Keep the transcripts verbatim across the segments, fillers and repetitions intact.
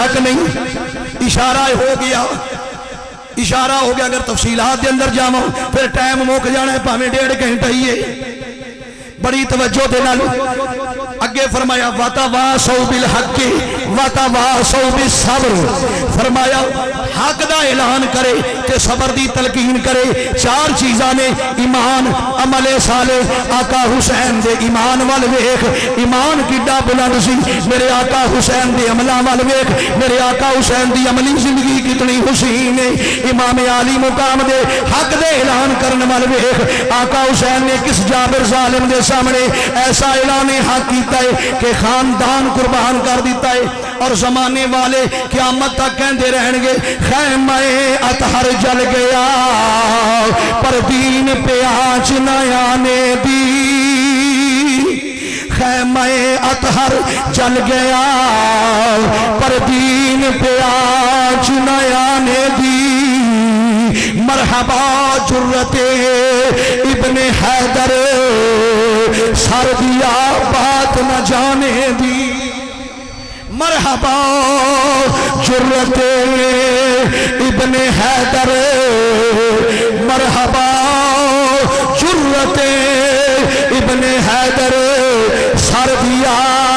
شک نہیں، اشارہ ہو گیا اشارہ ہو گیا۔ اگر تفصیلات دے اندر جاؤں پھر ٹائم موک جانا ہے، پاویں ڈیڑھ گھنٹہ ہی ہے۔ بڑی توجہ دے نال اگے فرمایا وَتَوَاصَوْا بِالْحَقِّ وَتَوَاصَوْا بِالصَّبْرِ، فرمایا حق دا اعلان کرے تے صبر دی تلقین کرے۔ چار چیزاں نے، ایمان، عمل صالح۔ آقا حسین دے ایمان وال ویکھ، ایمان کڈا بلند سی۔ میرے آقا حسین دے عملاں وال ویکھ، میرے آقا حسین دی عملی زندگی کتنی حسین ہے۔ امام عالی مقام دے حق دے اعلان کرن وال ویکھ، آقا حسین نے کس جابر ظالم دے سامنے ایسا اعلان حق کیتا ہے کہ خاندان قربان کر دیتا ہے، اور زمانے والے قیامت تک کہندے رہن گے خیمہ اطہر جل گیا پر دین پہ آنچ نہ آنے دی، خیمہ اطہر جل گیا پر دین پہ آنچ نہ آنے دی، مرحبا جرت ابن حیدر سر دیا بات نہ جانے دی، مرحبا جرت ابن حیدر، مرحبا جرت ابن حیدر سر دیا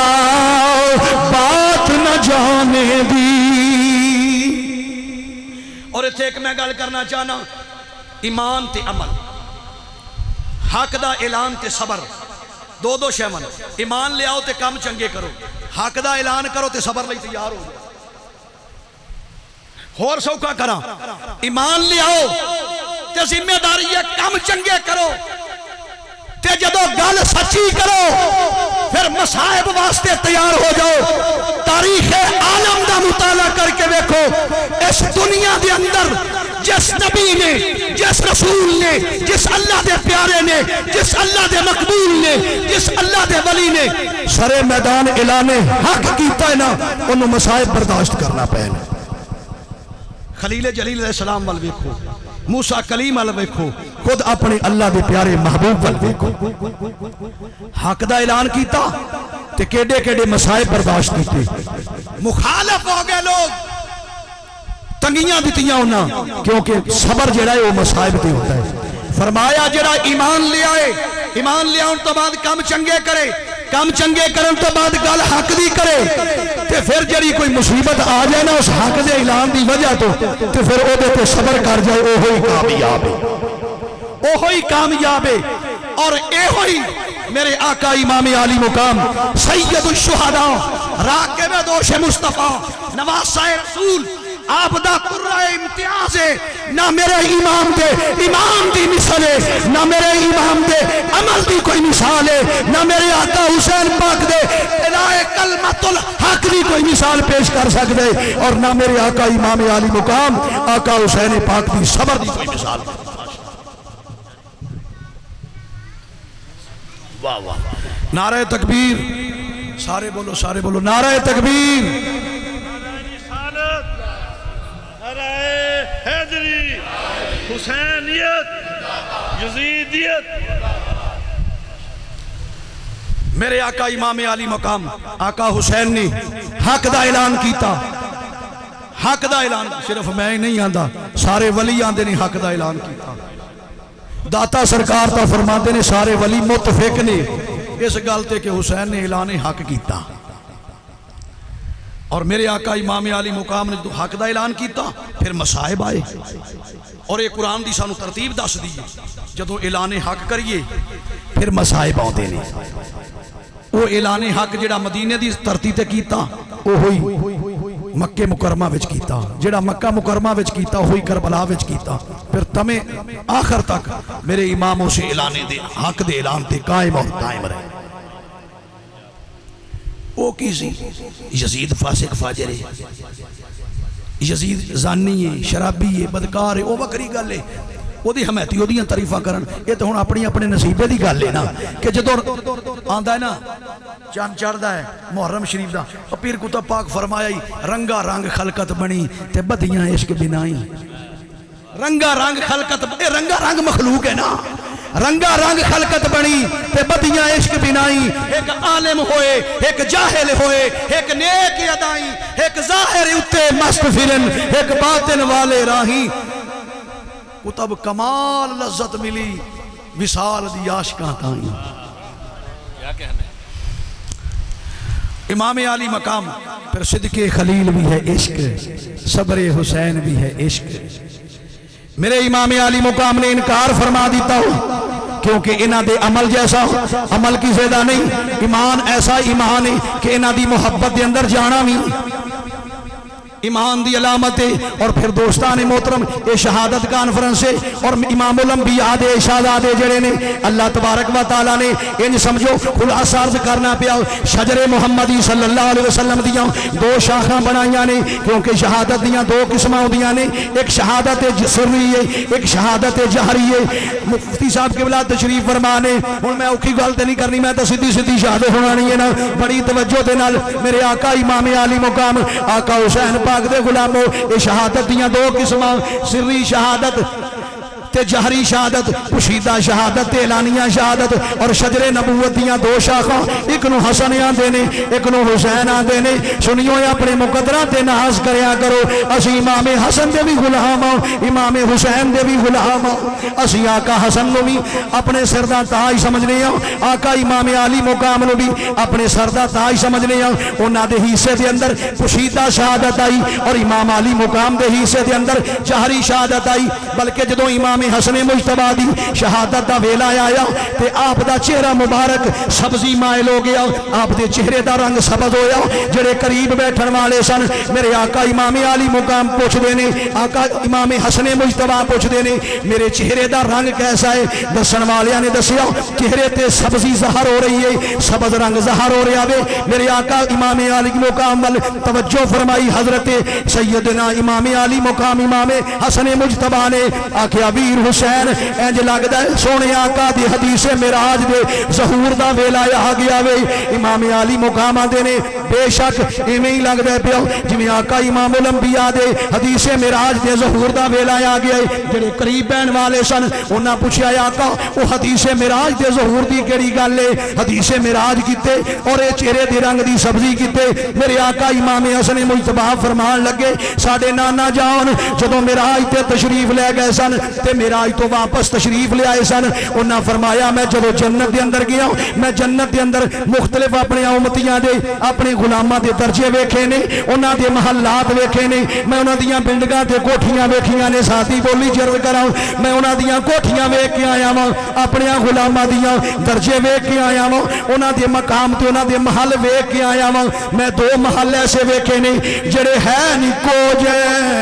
بات نہ جانے دی۔ اور اتھے ایک میں گل کرنا چاہنا، ایمان تے عمل، حق دا اعلان تے صبر، دو دو شیون۔ ایمان لے آؤ تے کام چنگے کرو، حق دا اعلان کرو تے صبر لئی تیار ہو جاؤ۔ اور سوکا کرا، ایمان لے آؤ تے ذمہ داری ہے کام چنگے کرو، تے جدو گل سچی کرو پھر مصائب واسطے تیار ہو جاؤ۔ تاریخ عالم دا مطالعہ کر کے دیکھو، اس دنیا دے اندر جس نبی نے، جس رسول نے، جس اللہ دے پیارے نے، جس اللہ دے مقبول نے، جس اللہ دے ولی نے سرے میدان اعلان حق کیتا ہے نا، انہوں مصائب برداشت کرنا پہنے۔ خلیل جلیل علیہ السلام وال ویکھو، موسیٰ کلیم وال ویکھو، خود اپنے اللہ دے پیارے محبوب وال ویکھو، حق دا اعلان کیتا تے کیڑے کیڑے مصائب برداشت کیتے، مخالف ہو گئے لوگ، تنگیاں دیتیاں ہونا، کیونکہ صبر جڑا ہے وہ مصائب تے ہوتا ہے۔ فرمایا جڑا ایمان لے آئے، ایمان لے آؤں تو بعد کام چنگے کرے، کام چنگے کرن تو بعد گل حق دی کرے، تے پھر جڑی کوئی مصیبت آ جائے نا اس حق دے اعلان دی وجہ تو تے پھر او دے تے صبر کر جائے، او ہوئی کامیاب ہے، او ہوئی کامیاب ہے۔ اور اے ہوئی میرے آقا امام عالی مقام سید الشہداء راکب دوش مصطفیٰ نواسہ رسول آپ دا قرہ امتیاز ہے، نہ میرے امام دے امام دی مثال ہے، نہ میرے امام دے عمل دی کوئی مثال ہے، نہ میرے آقا حسین پاک دے الہ کلمت الحق دی کوئی مثال پیش کر سکتے، اور نہ میرے آقا امام عالی مقام آقا حسین پاک دی صبر دی کوئی مثال۔ واہ واہ، نعرہ تکبیر، سارے بولو سارے بولو نعرہ تکبیر، حیدری، حسینیت، یزیدیت۔ میرے آقا امام عالی مقام آقا حسین نے حق دا اعلان کیتا، حق دا اعلان صرف میں ہی نہیں آندہ، سارے ولی آندے نے حق دا اعلان کیتا۔ داتا سرکار تا فرماتے نے سارے ولی متفق نے اس گلتے کہ حسین نے اعلان حق کیتا، اور میرے آقا امام عالی مقام نے جو حق دا اعلان کیتا پھر مصائب آئے، اور یہ قرآن دی سانو ترتیب دس دی جدو اعلان حق کریے پھر مصائب آتے نے۔ وہ اعلان حق جڑا مدینے دی ترتی تے کیتا وہ ہوئی مکہ مکرمہ وچ کیتا، جڑا مکہ مکرمہ وچ کیتا ہوئی کربلا وچ کیتا، پھر تمہیں آخر تک میرے اماموں سے اعلان دے حق دے اعلان تے قائم اور قائم رہے۔ وہ کیسی یزید فاسق فاجر ہے، یزید زانی ہے، شرابی ہے، بدکار ہے، وہ وکری گل ہے، وہ دی حمیتی وہ دیاں تعریفہ کرن، یہ تو ہن اپنی اپنے نصیبے دی گل ہے نا، کہ جدو آندا ہے نا چاند چڑھدا ہے محرم شریف دا، پیر کتب پاک فرمایا ہی رنگا رنگ خلقت بنی تے بدیاں عشق بنائی، رنگا رنگ خلقت، اے رنگا رنگ مخلوق ہے نا، رنگا رنگ خلقت بنی تے بدیاں عشق بنائی ایک عالم ہوئے ایک جاہل ہوئے ایک نیک ادائی ایک ظاہر اتے مست فرن ایک باطن والے راہی کتب کمال لذت ملی وصال دی عاشقاں تائیں کیا کہنا ہے امام علی مقام پھر صدق خلیل بھی ہے عشق صبر حسین بھی ہے عشق میرے امام علی مقام نے انکار فرما دیتا ہوں کیونکہ انہ دے عمل جیسا عمل کی زیادہ نہیں ایمان ایسا ایمان ہے کہ انہ دی محبت دے اندر جانا بھی ایمان دی علامت ہے اور پھر دوستان محترم یہ شہادت کانفرنس ہے اور امام الانبیاء دے شہزادے جڑے نے اللہ تبارک و تعالیٰ نے انج سمجھو خلاصہ عرض کرنا پیا شجر محمدی صلی اللہ علیہ وسلم دیاں دو شاخاں بنائیاں نے کیونکہ شہادت دیاں دو قسماں دیاں نے ایک شہادت سری ہے ایک شہادت جہری ہے مفتی صاحب کے بلاد تشریف فرمانے ہن میں اوکھی گل تے نہیں کرنی میں تو سیدھی سیدھی شہادت سنانی ہے نا بڑی توجہ دے نال میرے آقا امام علی مقام آقا حسین پاک دے غلاموں یہ شہادت دیاں دو قسماں سری شہادت تے جہری شہادت پوشیدہ شہادت اعلانیہ شہادت اور شجر نبوت دیاں دو شاخاں ایک نو حسن آندے نے ایک نو حسین آندے نے سنیو اپنے مقدرہ تے ناز کریا کرو اسی امام حسن دے بھی غلام ہوں امام حسین دے بھی غلام ہوں اسی آقا حسن نو بھی اپنے سردہ تاج سمجھنے ہوں آقا امام علی مقام نو بھی اپنے سردہ تاج سمجھنے ہوں انہاں دے حصے دے اندر پوشیدہ شہادت آئی اور امام علی مقام دے حصے دے اندر جہری شہادت آئی بلکہ جدوں امام حسن مجتبی دی شہادت دا ویلا آیا تے آپ دا چہرہ مبارک سبزی مائل ہو گیا آپ دے چہرے دا رنگ سبز ہویا جڑے قریب بیٹھن والے سن میرے آقا امام علی مقام پوچھ دینے آقا امام حسن مجتبی پوچھ دینے میرے چہرے دا رنگ کیسا ہے دسن والیاں نے دسیا چہرے تے سبزی ظاہر ہو رہی ہے سبز رنگ ظاہر ہو رہا ہے میرے آقا امام علی مقام وال توجہ فرمائی حضرت سیدنا امام علی مقام امام حسن مجتبی نے آکھیا ویر حسین انج لگدا ہے سونے آقا دی حدیث معراج دے ظہور دا ویلا آ گیا وے امام علی مقام دے نے بے شک ایویں ہی لگدا ہے پیا جویں آقا امام الانبیاء دے حدیث معراج دے ظہور دا ویلا آ گیا ہے جڑے قریب بہن والے سن انہاں پوچھیا آقا او حدیث معراج دے ظہور دی کیڑی گل ہے حدیث معراج کیتے اور اے چہرے دی رنگ دی سبزی کیتے میرے آقا امام حسن مجتبی فرمان لگے ساڈے نانا جان جدوں معراج تے تشریف لے گئے سن تے معراج تو واپس تشریف لے آئے سن انہاں فرمایا میں جدو جنت دے اندر گیا میں جنت دے اندر مختلف اپنے امتیاں دے اپنے غلاماں دے درجے ویکھے نے انہاں دے محلات ویکھے نے میں انہاں دیاں بلڈنگاں تے کوٹھیاں ویکھیاں نے ساتھی بولی جرد کراں میں انہاں دیاں کوٹھیاں ویکھ کے آیا ہاں اپنے غلاماں دیاں درجے ویکھ کے آیا ہاں انہاں دے مقام تے انہاں دے محل ویکھ کے آیا ہاں میں دو محل ایسے ویکھے نے جڑے ہے نکو جے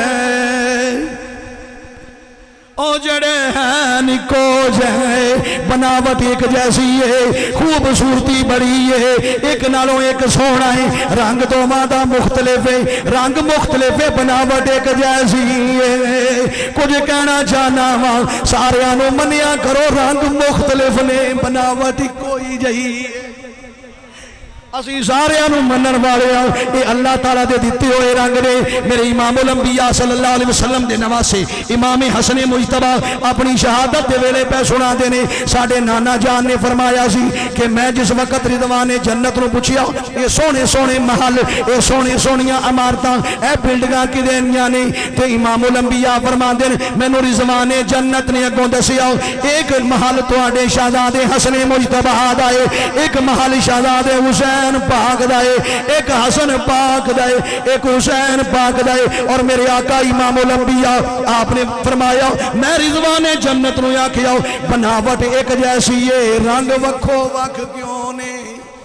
او جڑے ہیں نکو جائے بناوٹ ایک جیسی ہے خوبصورتی بڑی ہے ایک نالوں ایک سونا ہے رنگ دو مادہ مختلف ہے رنگ مختلف ہے بناوٹ ایک جیسی ہے کچھ کہنا چاہنا ماں سارے آنو منیا کرو رنگ مختلف نے بناوٹ کوئی جہی ہے اسی سارے انو منن والے ہیں اے اللہ تعالیٰ دے دیتے ہوئے رنگ نے میرے امام الانبیاء صلی اللہ علیہ وسلم دے نواسے امام حسن مجتبی اپنی شہادت دے ویلے پہ سنا دینے ساڑھے نانا جان نے فرمایا سی کہ میں جس وقت رضوان جنت نو پوچھیا اے سونے سونے محل اے سونے سونیاں عمارتاں اے بلڈنگاں کی دینیاں نے تے امام الانبیاء فرما دین میں نو رضوان جنت نے اگوں دسیا ایک محل تواڈے شہزادے حسن مجتبی دائے ایک محل شہزادے حسین پاک دائے ایک حسن پاک دائے ایک حسین پاک دائے اور میرے آقا امام الانبیاء آپ نے فرمایا میں رضوان جنت نو یا کیا بناوٹ ایک جیسی ہے رنگ وکھو وکھ کیوں نے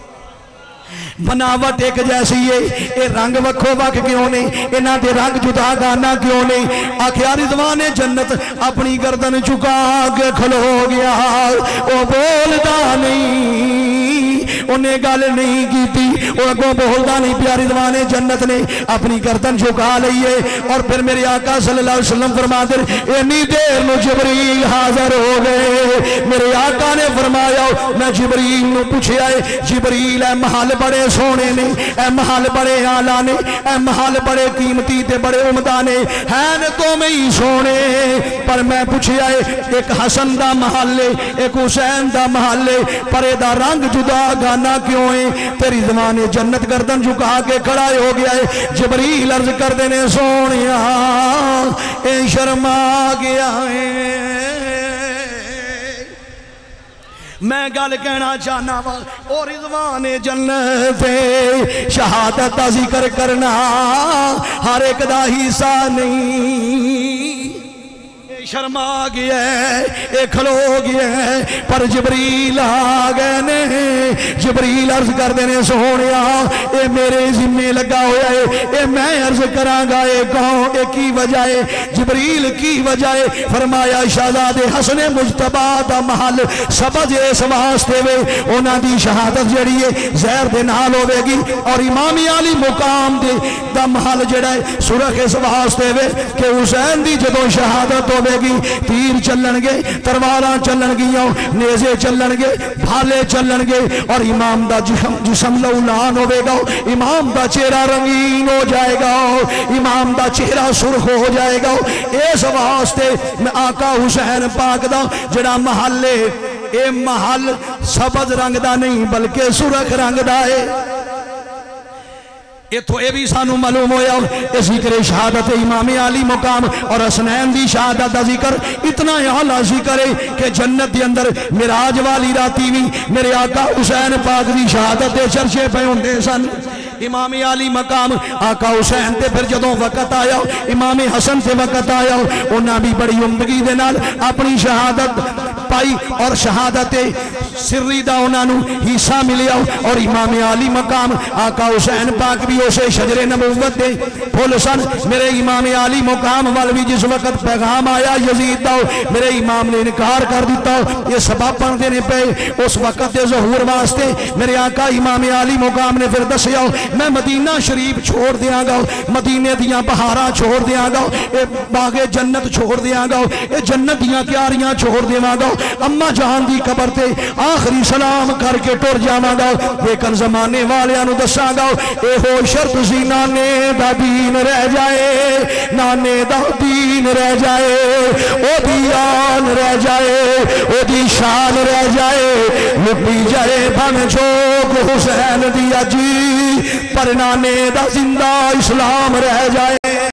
بناوٹ ایک جیسی ہے اے رنگ وکھو وکھ کیوں نے انہاں دے رنگ جدا گانا کیوں نے آخیا رضوان جنت اپنی گردن چکا کے کھلو گیا او بولدا نہیں انہیں گل نہیں کی تھی وہ اگوں بولدا نہیں پیاری رضوان جنت نے اپنی گردن جھکا لئیے اور پھر میرے آقا صلی اللہ علیہ وسلم فرماتے ہیں اتنی دیر میں جبریل حاضر ہو گئے میرے آقا نے فرمایا میں جبریل نو پوچھے آئے جبریل اے محل بڑے سونے نے اے محل بڑے آلہ نے اے محل بڑے قیمتی تے بڑے عمدہ نے ہیں تو میں ہی سونے پر میں پوچھے آئے ایک حسن دا محل ہے ایک حسین دا محل ہے پر دا رنگ جدا گانا کیوں ہے تیری زمان جنت گردن جھکا کے کھڑا ہو گیا ہے جبریل عرض کر دینے سونیا اے شرما گیا ہے میں گل کہنا چاہنا وا اور رضوان جنت شہادت دا ذکر کرنا ہر ایک دا حصہ نہیں شرما گیا ہے اے کھلو گیا ہے پر جبریل آ گئے نے جبریل عرض کر دینے سونیا اے میرے ذمہ لگا ہویا ہے اے میں عرض کرانگا اے کون اے کی وجہ ہے جبریل کی وجہ ہے فرمایا شہزاد حسن مجتبہ دا محل سبج اس واسطے وے اونا دی شہادت جڑی ہے زہر دے نال ہوئے گی اور امام علی مقام دے دا محل جڑا ہے سرخ اس واسطے وے کہ حسین دی جدو شہادت ہوئے گی تیر چلن گے ترواراں چلن گیاں نیزے چلن گے بھالے چلن گے اور امام دا جسم, جسم لولان ہوئے گا امام دا چہرہ رنگین ہو جائے گا امام دا چہرہ سرخ ہو جائے گا اس واسطے میں آقا حسین پاک دا جڑا محلے اے محل سبز رنگ دا نہیں بلکہ سرخ رنگ دا ہے اتھو اے بھی سانو معلوم ہویا اے ذکر شہادت امام علی مقام اور حسنین دی شہادت دا ذکر اتنا اعلیٰ ذکر ہے کہ جنت دی اندر معراج والی راتی بھی میرے آقا حسین پاک دی شہادت چرچے پہ ہوندے سن امام علی مقام آقا حسین تے پھر جدوں وقت آیا امام حسن تے وقت آیا انہاں بھی بڑی عمدگی دے نال اپنی شہادت پائی اور شہادت سری دا انہاں نو حصہ ملیا اور امام علی مقام آقا حسین پاک بھی اسے شجر نبوت دے پھول سن میرے امام علی مقام وال بھی جس وقت پیغام آیا یزید دا میرے امام نے انکار کر دیتا یہ سبب بن دینے پہ اس وقت دے ظہور واسطے میرے آقا امام علی مقام نے پھر دسیا میں مدینہ شریف چھوڑ دیاں گا مدینے دیاں بہاراں چھوڑ دیاں گا اے باغ جنت چھوڑ دیاں گا اے جنت دیاں کیاریاں چھوڑ دیاں گا اما جہان دی قبر تے آخری سلام کر کے ٹر جاواں گا لیکن زمانے والیاں نو دساں گا اے ہو شرط سی نانے دا دین رہ جائے نانے دا دین رہ جائے او دی آن رہ جائے او دی شان رہ جائے لٹی جائے بھن چوک حسین دیا جی پر نانے دا زندہ اسلام رہ جائے